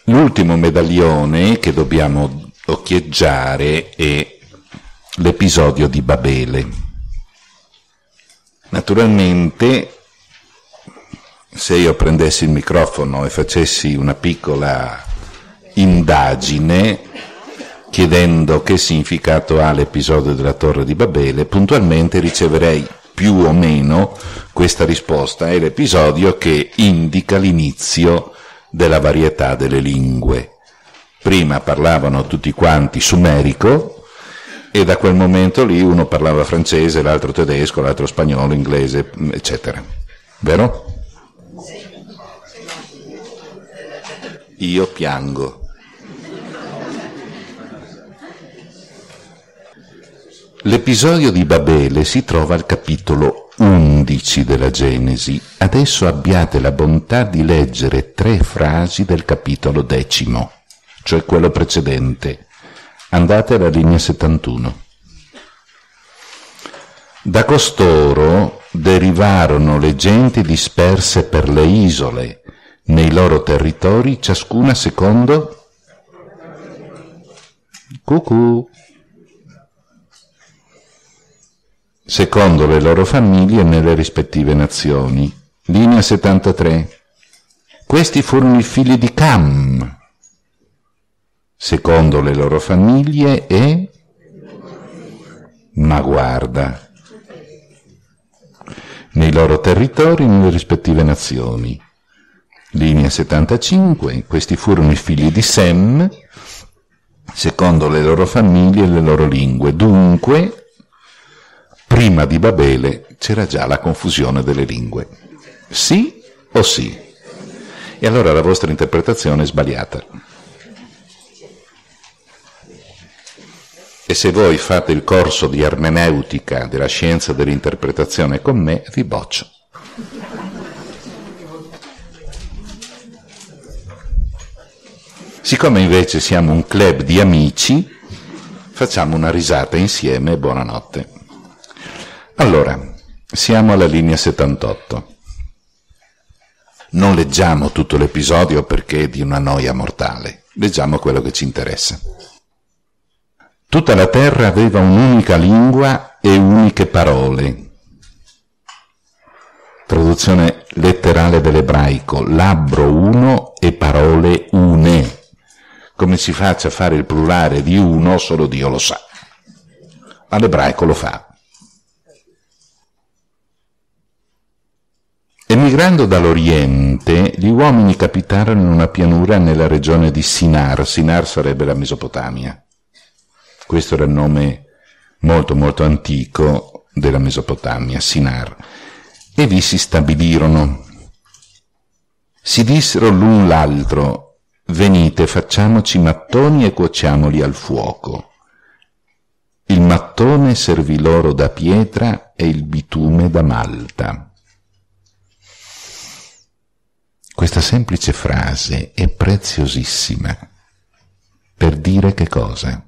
L'ultimo medaglione che dobbiamo occhieggiare è l'episodio di Babele. Naturalmente, se io prendessi il microfono e facessi una piccola indagine chiedendo che significato ha l'episodio della Torre di Babele, puntualmente riceverei più o meno questa risposta: è l'episodio che indica l'inizio della varietà delle lingue. Prima parlavano tutti quanti sumerico e da quel momento lì uno parlava francese, l'altro tedesco, l'altro spagnolo, inglese, eccetera. Vero? Io piango. L'episodio di Babele si trova al capitolo 11 della Genesi. Adesso abbiate la bontà di leggere 3 frasi del capitolo 10, cioè quello precedente. Andate alla linea 71. Da costoro derivarono le genti disperse per le isole, nei loro territori, ciascuna secondo secondo le loro famiglie nelle rispettive nazioni. Linea 73. Questi furono i figli di Cam, secondo le loro famiglie e... ma guarda, nei loro territori nelle rispettive nazioni. Linea 75. Questi furono i figli di Sem, secondo le loro famiglie e le loro lingue. Dunque, prima di Babele c'era già la confusione delle lingue. Sì o sì? E allora la vostra interpretazione è sbagliata. E se voi fate il corso di ermeneutica della scienza dell'interpretazione con me, vi boccio. Siccome invece siamo un club di amici, facciamo una risata insieme e buonanotte. Allora, siamo alla linea 78. Non leggiamo tutto l'episodio perché è di una noia mortale. Leggiamo quello che ci interessa. Tutta la terra aveva un'unica lingua e uniche parole. Traduzione letterale dell'ebraico: labbro uno e parole une. Come si faccia a fare il plurale di uno, solo Dio lo sa. Ma l'ebraico lo fa. Emigrando dall'Oriente, gli uomini capitarono in una pianura nella regione di Sinar. Sinar sarebbe la Mesopotamia. Questo era il nome molto molto antico della Mesopotamia, Sinar. E vi si stabilirono. Si dissero l'un l'altro: venite, facciamoci mattoni e cuociamoli al fuoco. Il mattone servì loro da pietra e il bitume da malta. Questa semplice frase è preziosissima per dire che cosa?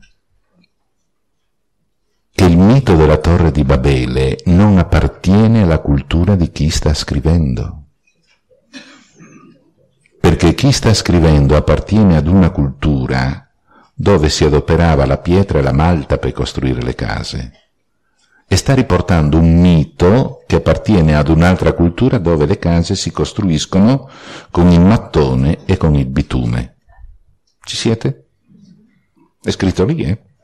Che il mito della Torre di Babele non appartiene alla cultura di chi sta scrivendo. Perché chi sta scrivendo appartiene ad una cultura dove si adoperava la pietra e la malta per costruire le case, e sta riportando un mito che appartiene ad un'altra cultura dove le case si costruiscono con il mattone e con il bitume. Ci siete? È scritto lì,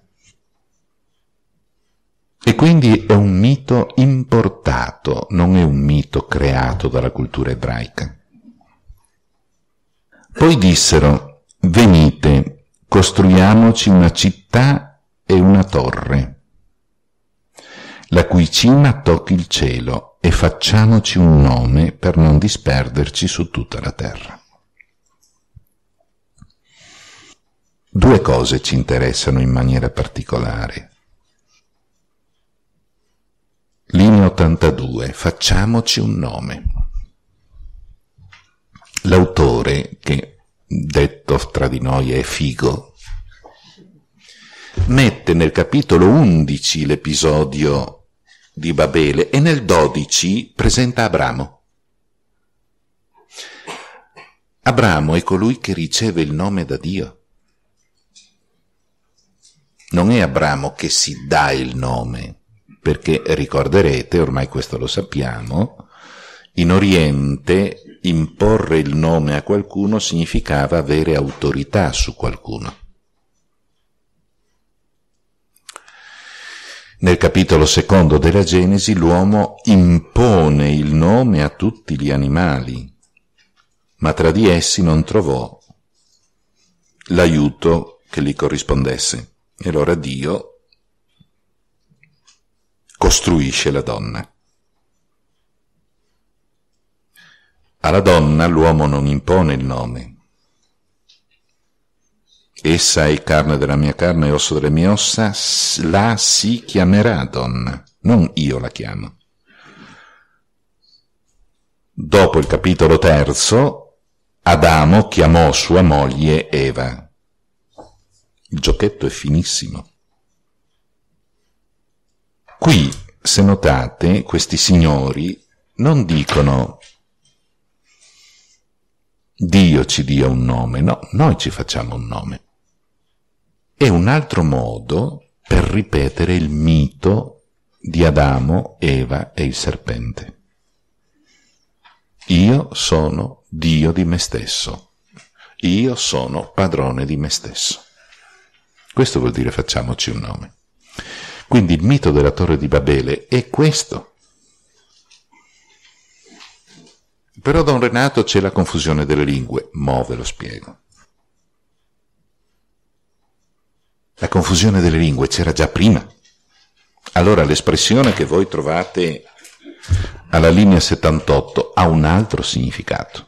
E quindi è un mito importato, non è un mito creato dalla cultura ebraica. Poi dissero: venite, costruiamoci una città e una torre, la cui cima tocchi il cielo, e facciamoci un nome per non disperderci su tutta la terra. 2 cose ci interessano in maniera particolare. Linea 82, facciamoci un nome. L'autore, che detto tra di noi è figo, mette nel capitolo 11 l'episodio di Babele e nel 12 presenta Abramo. Abramo è colui che riceve il nome da Dio. Non è Abramo che si dà il nome, perché ricorderete, ormai questo lo sappiamo, in Oriente imporre il nome a qualcuno significava avere autorità su qualcuno. Nel capitolo 2 della Genesi l'uomo impone il nome a tutti gli animali, ma tra di essi non trovò l'aiuto che gli corrispondesse. E allora Dio costruisce la donna. Alla donna l'uomo non impone il nome. Essa è carne della mia carne e osso delle mie ossa, la si chiamerà donna, non io la chiamo. Dopo il capitolo 3, Adamo chiamò sua moglie Eva. Il giochetto è finissimo. Qui, se notate, questi signori non dicono Dio ci dia un nome, no, noi ci facciamo un nome. È un altro modo per ripetere il mito di Adamo, Eva e il serpente. Io sono Dio di me stesso. Io sono padrone di me stesso. Questo vuol dire facciamoci un nome. Quindi il mito della Torre di Babele è questo. Però Don Renato c'è la confusione delle lingue. Mo ve lo spiego. La confusione delle lingue c'era già prima. Allora l'espressione che voi trovate alla linea 78 ha un altro significato.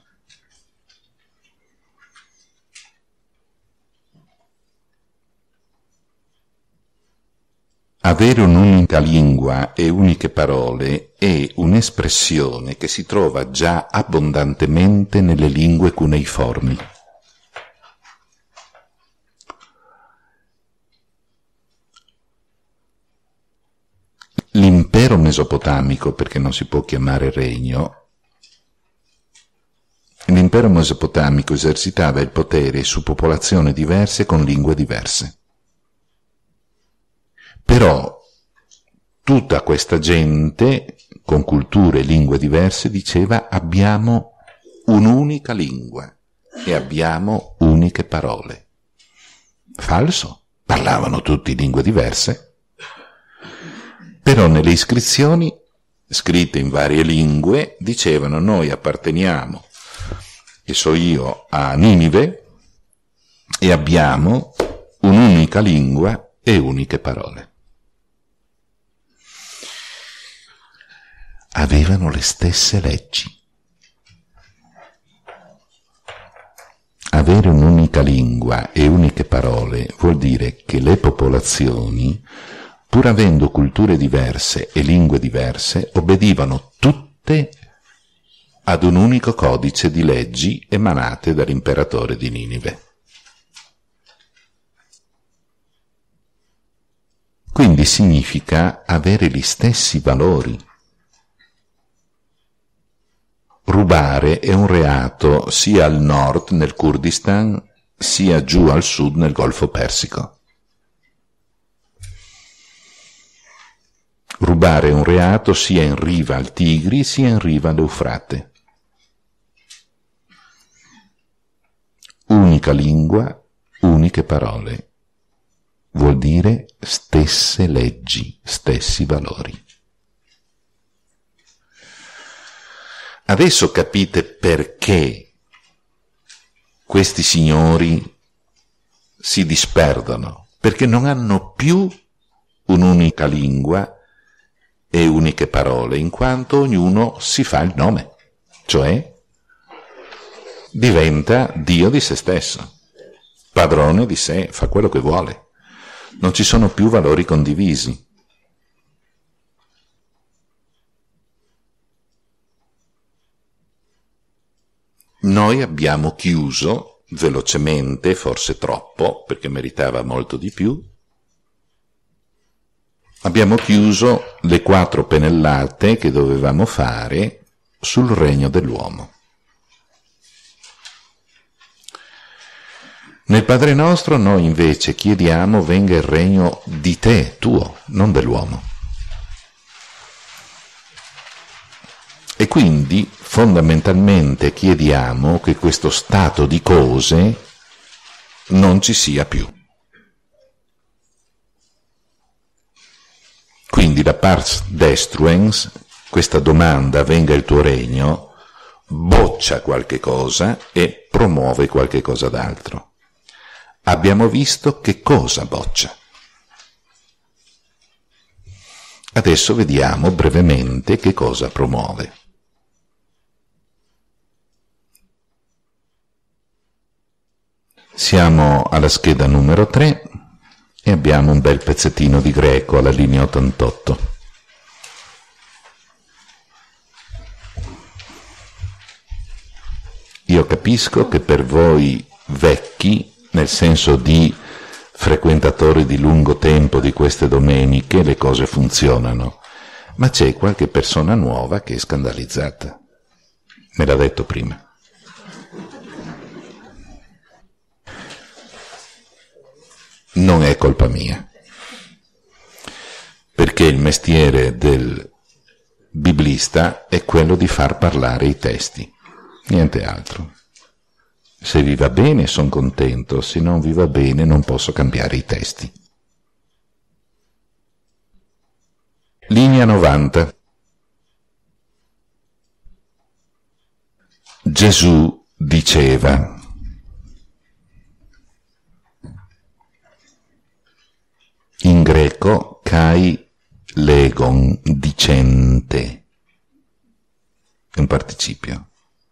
Avere un'unica lingua e uniche parole è un'espressione che si trova già abbondantemente nelle lingue cuneiformi. L'impero mesopotamico, perché non si può chiamare regno, l'impero mesopotamico esercitava il potere su popolazioni diverse con lingue diverse. Però tutta questa gente, con culture e lingue diverse, diceva abbiamo un'unica lingua e abbiamo uniche parole. Falso, parlavano tutti lingue diverse. Però nelle iscrizioni, scritte in varie lingue, dicevano noi apparteniamo, che so io, a Ninive e abbiamo un'unica lingua e uniche parole. Avevano le stesse leggi. Avere un'unica lingua e uniche parole vuol dire che le popolazioni, pur avendo culture diverse e lingue diverse, obbedivano tutte ad un unico codice di leggi emanate dall'imperatore di Ninive. Quindi significa avere gli stessi valori. Rubare è un reato sia al nord nel Kurdistan, sia giù al sud nel Golfo Persico. Rubare è un reato sia in riva al Tigri sia in riva all'Eufrate. Unica lingua, uniche parole. Vuol dire stesse leggi, stessi valori. Adesso capite perché questi signori si disperdono, perché non hanno più un'unica lingua e uniche parole, in quanto ognuno si fa il nome, cioè diventa Dio di se stesso, padrone di sé, fa quello che vuole. Non ci sono più valori condivisi. Noi abbiamo chiuso velocemente, forse troppo, perché meritava molto di più, abbiamo chiuso le 4 pennellate che dovevamo fare sul regno dell'uomo. Nel Padre nostro noi invece chiediamo venga il regno di te, tuo, non dell'uomo. E quindi fondamentalmente chiediamo che questo stato di cose non ci sia più. Quindi la pars destruens, questa domanda venga il tuo regno, boccia qualche cosa e promuove qualche cosa d'altro. Abbiamo visto che cosa boccia. Adesso vediamo brevemente che cosa promuove. Siamo alla scheda numero 3 e abbiamo un bel pezzettino di greco alla linea 88. Io capisco che per voi vecchi, nel senso di frequentatori di lungo tempo di queste domeniche, le cose funzionano, ma c'è qualche persona nuova che è scandalizzata. Me l'ha detto prima. Non è colpa mia, perché il mestiere del biblista è quello di far parlare i testi, niente altro. Se vi va bene sono contento, se non vi va bene non posso cambiare i testi. Linea 90. Gesù diceva. In greco, kai legon, dicente, è un participio.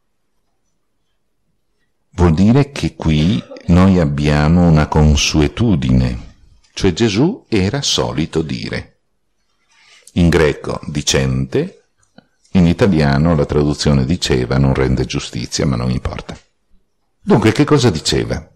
Vuol dire che qui noi abbiamo una consuetudine, cioè Gesù era solito dire. In greco, dicente, in italiano la traduzione diceva non rende giustizia, ma non importa. Dunque, che cosa diceva?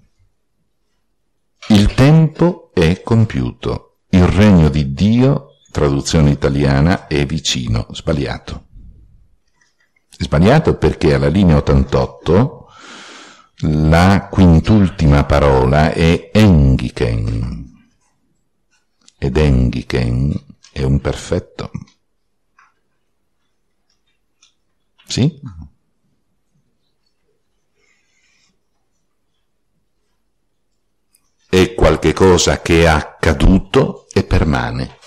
Il tempo è compiuto, il regno di Dio, traduzione italiana, è vicino. Sbagliato. Sbagliato perché alla linea 88 la quintultima parola è engiken, ed engiken è un perfetto. Sì? È qualche cosa che è accaduto e permane.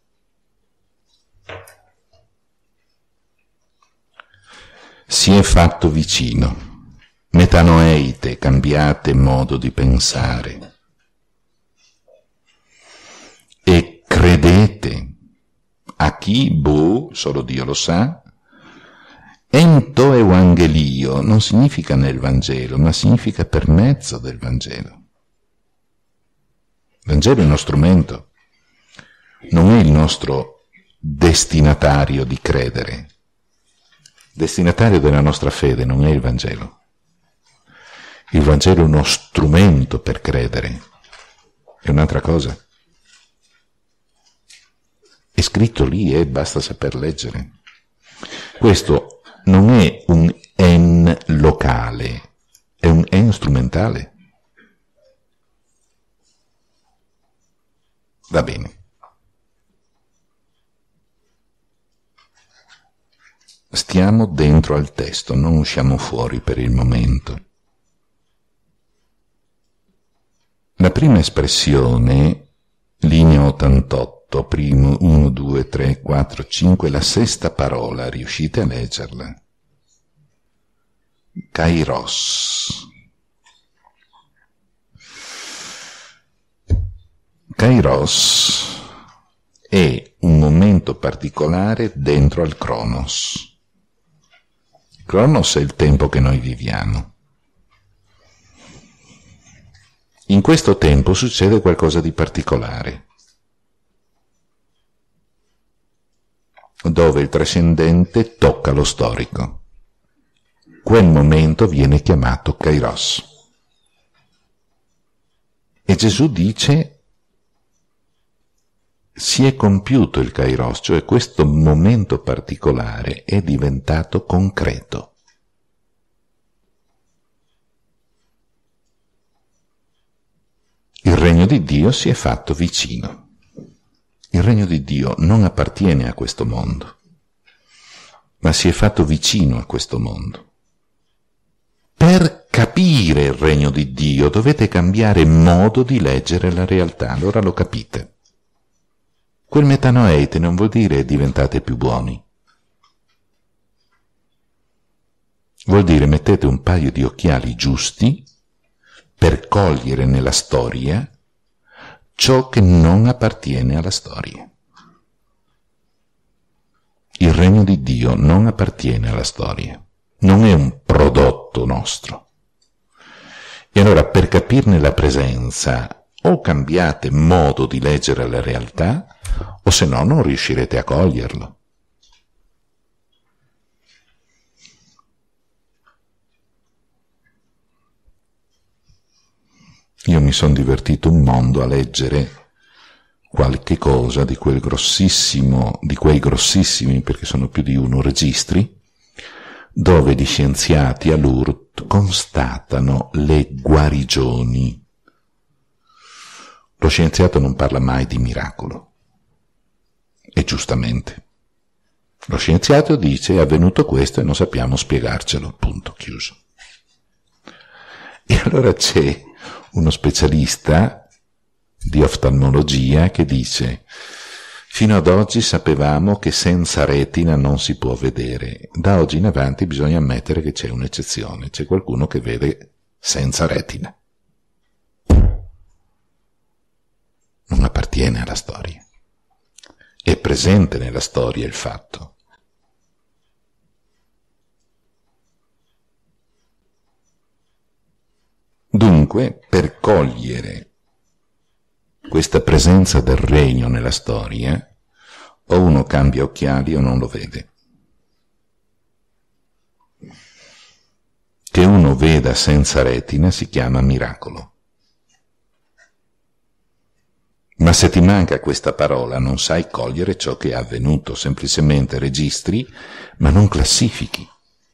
Si è fatto vicino. Metanoeite, cambiate modo di pensare. E credete. A chi? Boh, solo Dio lo sa. Ento evangelio non significa nel Vangelo, ma significa per mezzo del Vangelo. Il Vangelo è uno strumento, non è il nostro destinatario di credere. Il destinatario della nostra fede non è il Vangelo. Il Vangelo è uno strumento per credere, è un'altra cosa. È scritto lì e basta saper leggere. Questo non è un en locale, è un en strumentale. Va bene. Stiamo dentro al testo, non usciamo fuori per il momento. La prima espressione, linea 88, primo, 1, 2, 3, 4, 5, la sesta parola, riuscite a leggerla? Kairos. Kairos è un momento particolare dentro al Cronos. Il Cronos è il tempo che noi viviamo. In questo tempo succede qualcosa di particolare, dove il trascendente tocca lo storico. Quel momento viene chiamato Kairos. E Gesù dice: si è compiuto il Kairos, cioè questo momento particolare è diventato concreto. regno di Dio si è fatto vicino. Il regno di Dio non appartiene a questo mondo, ma si è fatto vicino a questo mondo. Per capire il regno di Dio dovete cambiare modo di leggere la realtà, allora lo capite. Quel metanoeite non vuol dire diventate più buoni. Vuol dire mettete un paio di occhiali giusti per cogliere nella storia ciò che non appartiene alla storia. Il regno di Dio non appartiene alla storia, non è un prodotto nostro. E allora per capirne la presenza o cambiate modo di leggere la realtà o se no non riuscirete a coglierlo. Io mi sono divertito un mondo a leggere qualche cosa di quei grossissimi, perché sono più di uno, registri, dove gli scienziati a Lourdes constatano le guarigioni. Lo scienziato non parla mai di miracolo, e giustamente. Lo scienziato dice è avvenuto questo e non sappiamo spiegarcelo, punto, chiuso. E allora c'è uno specialista di oftalmologia che dice fino ad oggi sapevamo che senza retina non si può vedere, da oggi in avanti bisogna ammettere che c'è un'eccezione, c'è qualcuno che vede senza retina. Non appartiene alla storia, è presente nella storia il fatto. Dunque, per cogliere questa presenza del regno nella storia, o uno cambia occhiali o non lo vede. Che uno veda senza retina si chiama miracolo. Ma se ti manca questa parola non sai cogliere ciò che è avvenuto, semplicemente registri, ma non classifichi.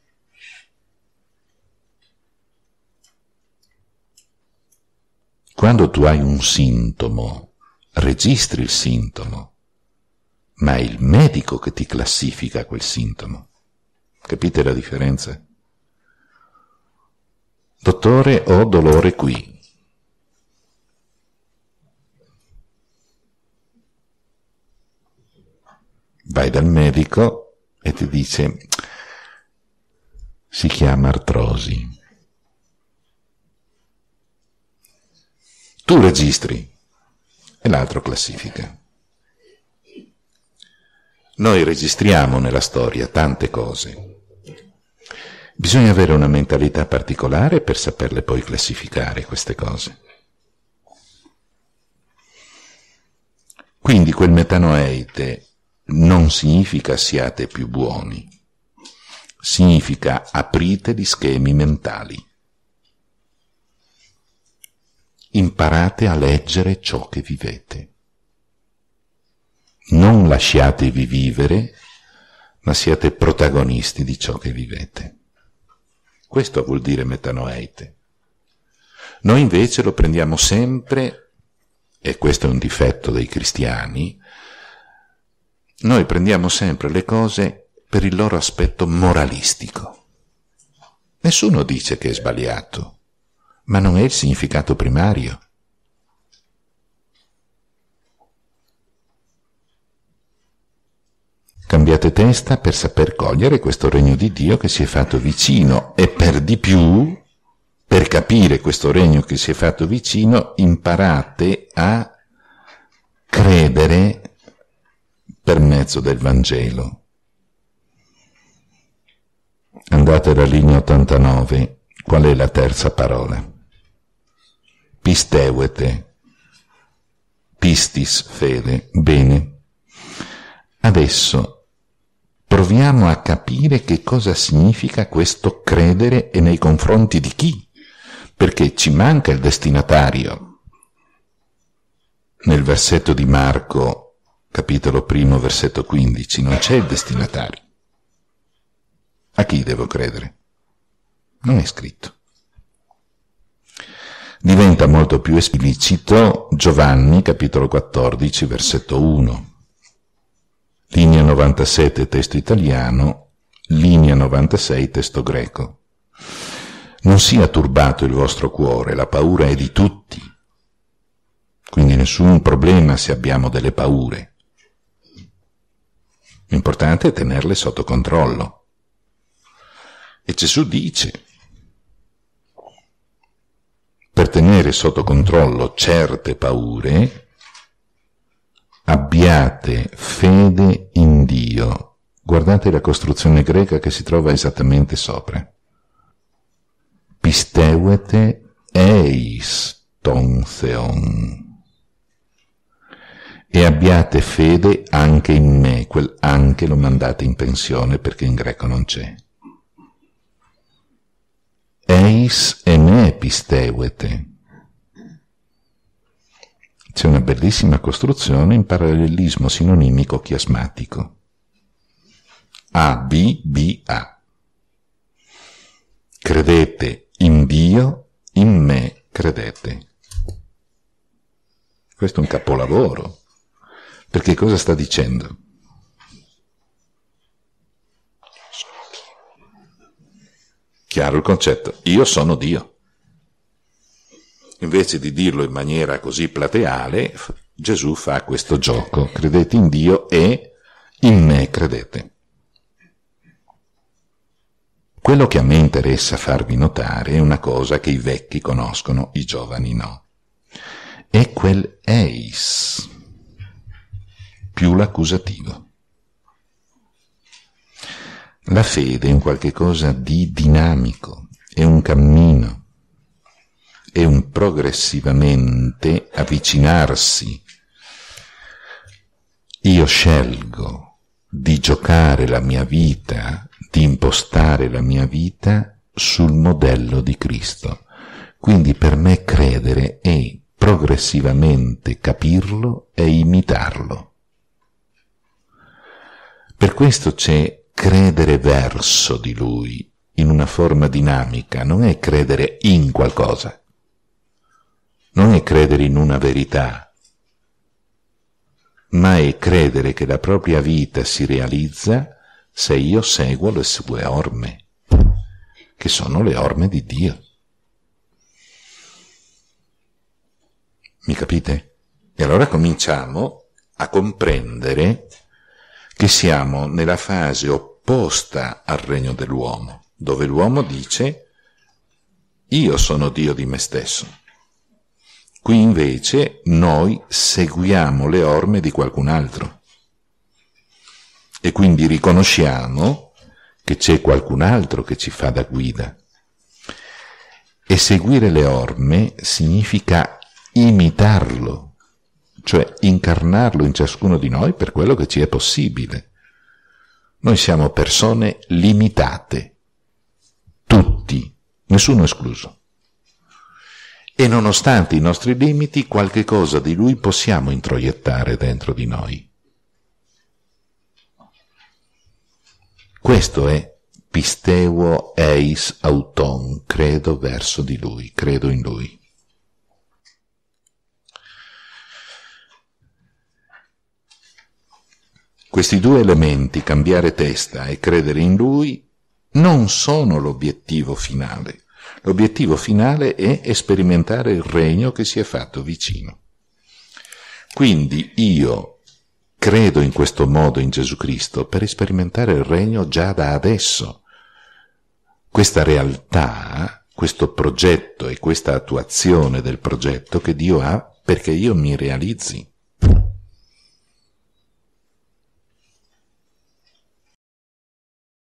Quando tu hai un sintomo, registri il sintomo, ma è il medico che ti classifica quel sintomo. Capite la differenza? Dottore, ho dolore qui. Vai dal medico e ti dice, si chiama artrosi. Tu registri e l'altro classifica. Noi registriamo nella storia tante cose. Bisogna avere una mentalità particolare per saperle poi classificare queste cose. Quindi quel metanoeite non significa siate più buoni, significa aprite gli schemi mentali. Imparate a leggere ciò che vivete. Non lasciatevi vivere, ma siate protagonisti di ciò che vivete. Questo vuol dire metanoeite. Noi invece lo prendiamo sempre, e questo è un difetto dei cristiani, noi prendiamo sempre le cose per il loro aspetto moralistico. Nessuno dice che è sbagliato, ma non è il significato primario. Cambiate testa per saper cogliere questo regno di Dio che si è fatto vicino e per di più, per capire questo regno che si è fatto vicino, imparate a credere per mezzo del Vangelo. Andate alla linea 89, qual è la terza parola? Pisteuete, pistis, fede, bene. Adesso proviamo a capire che cosa significa questo credere e nei confronti di chi, perché ci manca il destinatario. Nel versetto di Marco, capitolo 1, versetto 15, non c'è il destinatario. A chi devo credere? Non è scritto. diventa molto più esplicito Giovanni, capitolo 14, versetto 1. Linea 97, testo italiano, linea 96, testo greco. Non sia turbato il vostro cuore, la paura è di tutti. Quindi nessun problema se abbiamo delle paure. L'importante è tenerle sotto controllo. E Gesù dice, per tenere sotto controllo certe paure, abbiate fede in Dio. Guardate la costruzione greca che si trova esattamente sopra. Pisteuete eis ton theon. E abbiate fede anche in me. Quel anche lo mandate in pensione perché in greco non c'è. Eis e me pisteuete. C'è una bellissima costruzione in parallelismo sinonimico chiasmatico. A, B, B, A. Credete in Dio, in me credete. Questo è un capolavoro. Perché cosa sta dicendo? Chiaro il concetto? Io sono Dio. Invece di dirlo in maniera così plateale, Gesù fa questo gioco. Credete in Dio e in me credete. Quello che a me interessa farvi notare è una cosa che i vecchi conoscono, i giovani no. È quel eis, più l'accusativo. La fede è un qualche cosa di dinamico, è un cammino, è un progressivamente avvicinarsi. Io scelgo di giocare la mia vita, di impostare la mia vita sul modello di Cristo. Quindi per me credere è progressivamente capirlo e imitarlo. Per questo c'è credere verso di Lui, in una forma dinamica, non è credere in qualcosa, non è credere in una verità, ma è credere che la propria vita si realizza se io seguo le sue orme, che sono le orme di Dio. Mi capite? E allora cominciamo a comprendere che siamo nella fase opposta al regno dell'uomo, dove l'uomo dice io sono Dio di me stesso. Qui invece noi seguiamo le orme di qualcun altro e quindi riconosciamo che c'è qualcun altro che ci fa da guida. E seguire le orme significa imitarlo, cioè incarnarlo in ciascuno di noi per quello che ci è possibile. Noi siamo persone limitate, tutti, nessuno escluso. E nonostante i nostri limiti, qualche cosa di Lui possiamo introiettare dentro di noi. Questo è pisteuo eis auton, credo verso di Lui, credo in Lui. Questi due elementi, cambiare testa e credere in Lui, non sono l'obiettivo finale. L'obiettivo finale è sperimentare il regno che si è fatto vicino. Quindi io credo in questo modo in Gesù Cristo per sperimentare il regno già da adesso. Questa realtà, questo progetto e questa attuazione del progetto che Dio ha perché io mi realizzi.